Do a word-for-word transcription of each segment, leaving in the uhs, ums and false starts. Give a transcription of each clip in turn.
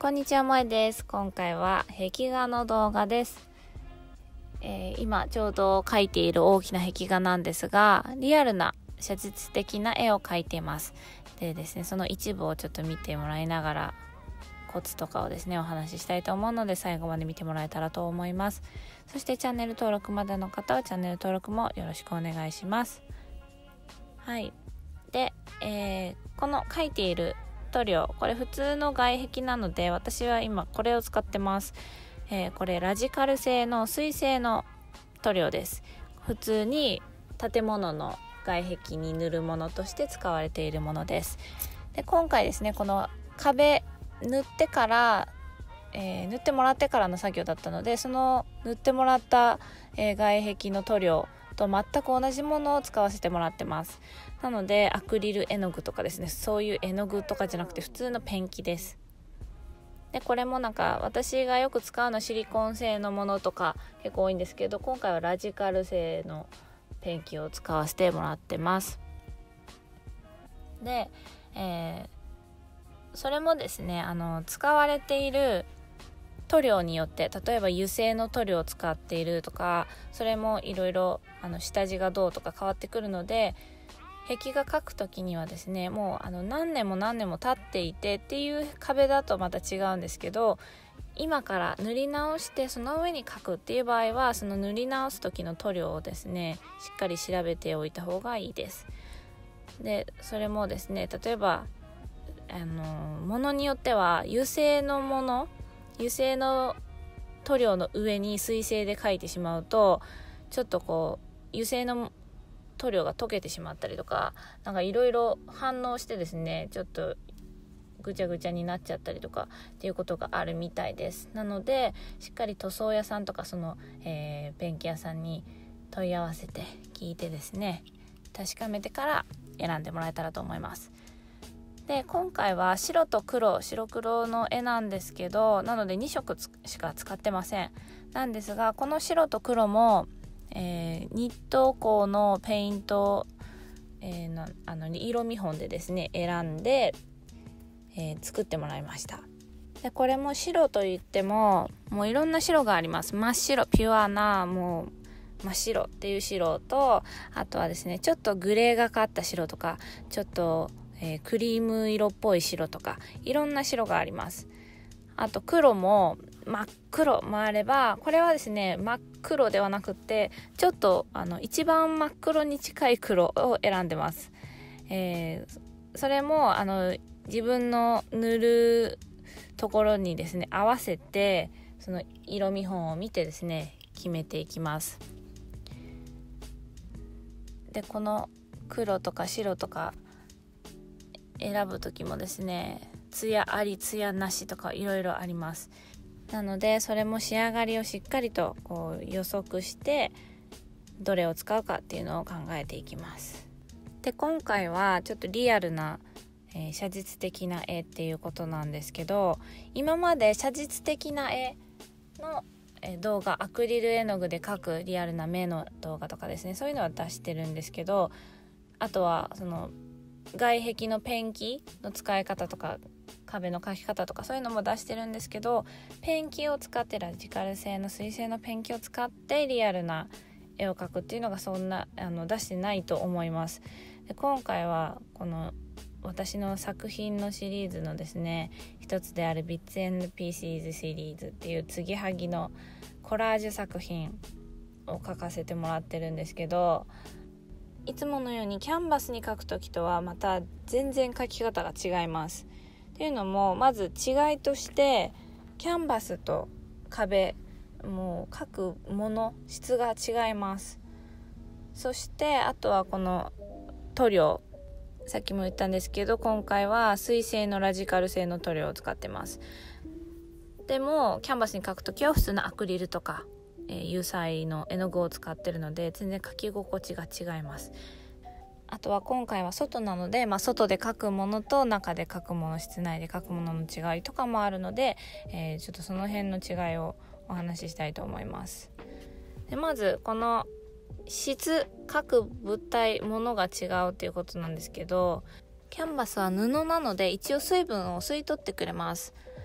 こんにちは、もえです。今回は壁画の動画です、えー、今ちょうど描いている大きな壁画なんですが、リアルな写実的な絵を描いています。でですね、その一部をちょっと見てもらいながらコツとかをですねお話ししたいと思うので、最後まで見てもらえたらと思います。そしてチャンネル登録までの方はチャンネル登録もよろしくお願いします。はいで、えー、この描いている塗料、これ普通の外壁なので私は今これを使ってます、えー、これラジカル製の水性の塗料です。普通に建物の外壁に塗るものとして使われているものです。で今回ですね、この壁塗ってから、えー、塗ってもらってからの作業だったので、その塗ってもらった、えー、外壁の塗料と全く同じものを使わせてもらってます。なのでアクリル絵の具とかですね、そういう絵の具とかじゃなくて普通のペンキです。でこれもなんか私がよく使うのはシリコン製のものとか結構多いんですけど、今回はラジカル製のペンキを使わせてもらってます。で、えー、それもですね、あの使われている塗料によって、例えば油性の塗料を使っているとか、それもいろいろあの下地がどうとか変わってくるので、壁画描くときにはですね、もうあの何年も何年も経っていてっていう壁だとまた違うんですけど、今から塗り直してその上に描くっていう場合は、その塗り直す時の塗料をですねしっかり調べておいた方がいいです。でそれもですね、例えばあのものによっては油性のもの油性の塗料の上に水性で描いてしまうと、ちょっとこう油性の塗料が溶けてしまったりとか、なんかいろいろ反応してですね、ちょっとぐちゃぐちゃになっちゃったりとかっていうことがあるみたいです。なのでしっかり塗装屋さんとかその、えー、ペンキ屋さんに問い合わせて聞いてですね、確かめてから選んでもらえたらと思います。で今回は白と黒白黒の絵なんですけど、なのでにしょくしか使ってません。なんですが、この白と黒も、えー、ニット鋼のペイント、えー、のあの色見本でですね選んで、えー、作ってもらいました。でこれも白といってももういろんな白があります。真っ白、ピュアなもう真っ白っていう白と、あとはですねちょっとグレーがかった白とか、ちょっとえー、クリーム色っぽい白とか、いろんな白があります。あと黒も真っ黒もあれば、これはですね真っ黒ではなくってちょっとあの一番真っ黒に近い黒を選んでます。えー、それもあの自分の塗るところにですね合わせて、その色見本を見てですね決めていきます。でこの黒とか白とか選ぶ時もですね、ツヤありツヤなしとかいろいろあります。なのでそれも仕上がりをしっかりとこう予測してどれを使うかっていうのを考えていきます。で今回はちょっとリアルな、えー、写実的な絵っていうことなんですけど、今まで写実的な絵の、えー、動画、アクリル絵の具で描くリアルな目の動画とかですね、そういうのは出してるんですけど、あとはその外壁のペンキの使い方とか壁の描き方とかそういうのも出してるんですけど、ペンキを使ってラジカル製の水性のペンキを使ってリアルな絵を描くっていうのがそんなあの出してないと思います。で今回はこの私の作品のシリーズのですね一つである Bits and Pieces シリーズっていう継ぎはぎのコラージュ作品を描かせてもらってるんですけど、いつものようにキャンバスに描くときとはまた全然描き方が違います。っていうのも、まず違いとしてキャンバスと壁、もう描くもの質が違います。そしてあとはこの塗料、さっきも言ったんですけど今回は水性のラジカル製の塗料を使ってます。でもキャンバスに描くときは普通のアクリルとかえー、油彩の絵の具を使ってるので全然描き心地が違います。あとは今回は外なので、まあ、外で描くものと中で描くもの、室内で描くものの違いとかもあるので、えー、ちょっとその辺の違いをお話ししたいと思います。でまずこの質、描く物体、ものが違うっていうことなんですけど、キャンバスは布なので一応水分を吸い取ってくれます。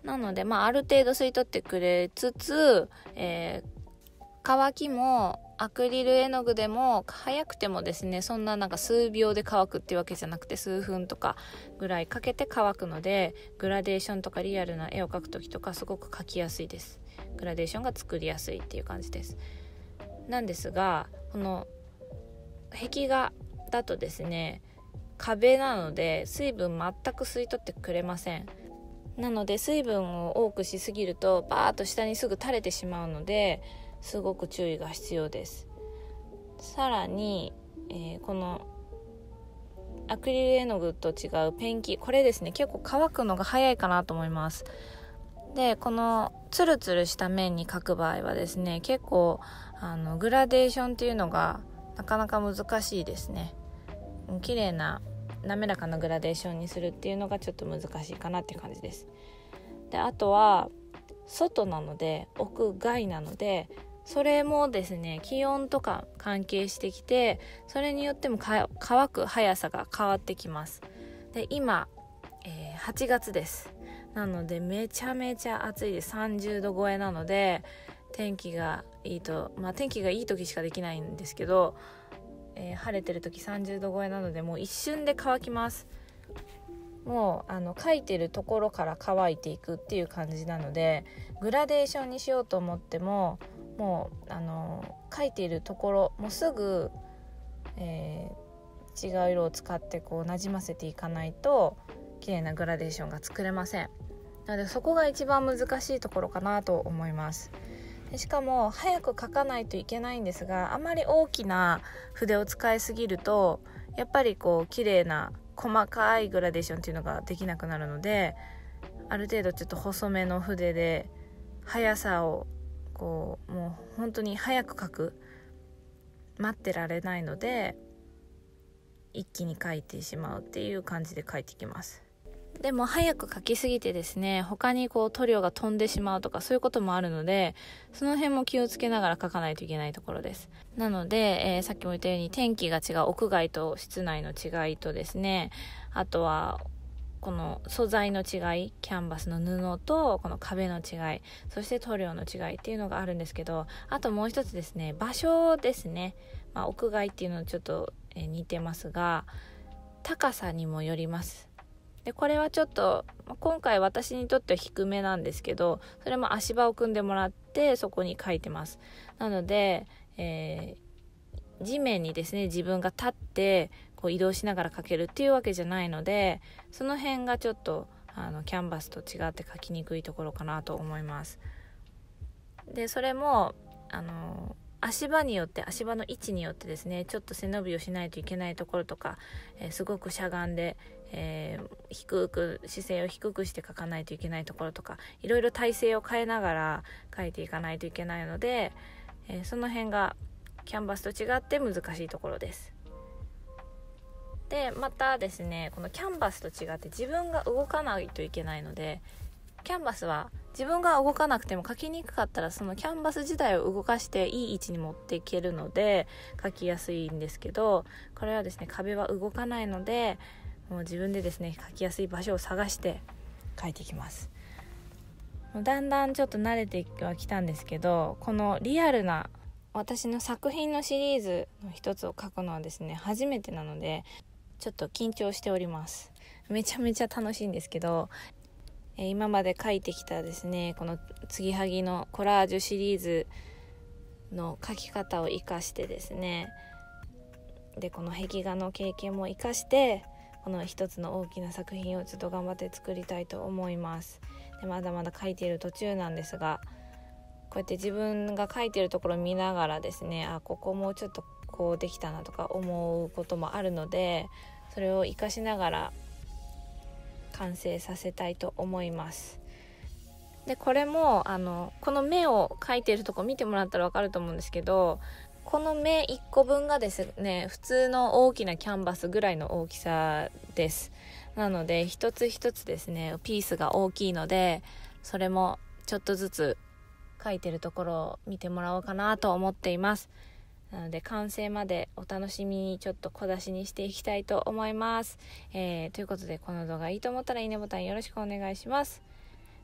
なので、まあ、ある程度吸い取ってくれつつ、えー、乾きもアクリル絵の具でも早くてもですね、そんななんか数秒で乾くっていうわけじゃなくて、数分とかぐらいかけて乾くので、グラデーションとかリアルな絵を描くときとかすごく描きやすいです。グラデーションが作りやすいっていう感じです。なんですが、この壁画だとですね、壁なので水分全く吸い取ってくれません。なので水分を多くしすぎるとバーッと下にすぐ垂れてしまうので、すごく注意が必要です。さらに、えー、このアクリル絵の具と違うペンキ、これですね、結構乾くのが早いかなと思います。で、このツルツルした面に描く場合はですね、結構あのグラデーションっていうのがなかなか難しいですね。綺麗な滑らかなグラデーションにするっていうのがちょっと難しいかなっていう感じです。で、あとは外なので、屋外なので、それもですね、気温とか関係してきて、それによっても乾く速さが変わってきます。で、今、えー、はちがつです。なのでめちゃめちゃ暑いです。さんじゅうど超えなので、天気がいいと、まあ天気がいい時しかできないんですけど、えー、晴れてる時さんじゅうど超えなので、もう一瞬で乾きます。もうあの描いてるところから乾いていくっていう感じなので、グラデーションにしようと思っても、もうあの描いているところもうすぐ、えー、違う色を使ってこうなじませていかないと綺麗なグラデーションが作れません。なのでそこが一番難しいところかなと思います。でしかも早く描かないといけないんですが、あまり大きな筆を使いすぎるとやっぱりこう綺麗な細かいグラデーションっていうのができなくなるので、ある程度ちょっと細めの筆で速さをこうもう本当に早く描く、待ってられないので一気に描いてしまうっていう感じで描いていきます。でも早く描きすぎてですね、他にこう塗料が飛んでしまうとかそういうこともあるので、その辺も気をつけながら描かないといけないところです。なので、えー、さっきも言ったように天気が違う、屋外と室内の違いとですね、あとはこの素材の違い、キャンバスの布とこの壁の違い、そして塗料の違いっていうのがあるんですけど、あともう一つですね、場所ですね。まあ、屋外っていうのとちょっと、えー、似てますが、高さにもよります。で、これはちょっと今回私にとっては低めなんですけど、それも足場を組んでもらってそこに書いてます。なので、えー、地面にですね、自分が立ってこう移動しながら描けるっていうわけじゃないので、その辺がちょっとあのキャンバスと違って描きにくいところかなと思います。で、それもあの足場によって、足場の位置によってですね、ちょっと背伸びをしないといけないところとか、えー、すごくしゃがんで、えー、低く姿勢を低くして描かないといけないところとか、いろいろ体勢を変えながら描いていかないといけないので、えー、その辺がキャンバスと違って難しいところです。で、またですね、このキャンバスと違って自分が動かないといけないので、キャンバスは自分が動かなくても描きにくかったら、そのキャンバス自体を動かしていい位置に持っていけるので描きやすいんですけど、これはですね、壁は動かないので、もう自分でですね、描きやすい場所を探して描いていきます。もうだんだんちょっと慣れてはきたんですけど、このリアルな私の作品のシリーズの一つを描くのはですね、初めてなのでちょっと緊張しております。めちゃめちゃ楽しいんですけど、今まで描いてきたですね、この継ぎはぎのコラージュシリーズの描き方を生かしてですね、でこの壁画の経験も生かして、この一つの大きな作品をちょっと頑張って作りたいと思います。でまだまだ描いている途中なんですが、こうやって自分が描いているところを見ながらですね、あ、ここもうちょっとこうできたなとか思うこともあるので、それを生かしながら完成させたいと思います。でこれもあのこの目を描いているとこ見てもらったら分かると思うんですけど、この目いっこぶんがですね、普通の大きなキャンバスぐらいの大きさです。なので一つ一つですね、ピースが大きいので、それもちょっとずつ描いてるところを見てもらおうかなと思っています。なので完成までお楽しみにちょっと小出しにしていきたいと思います。えー、ということで、この動画いいと思ったらいいねボタンよろしくお願いします。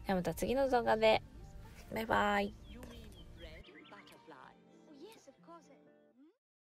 ではまた次の動画で。バイバイ。 Oh, yes, of course. It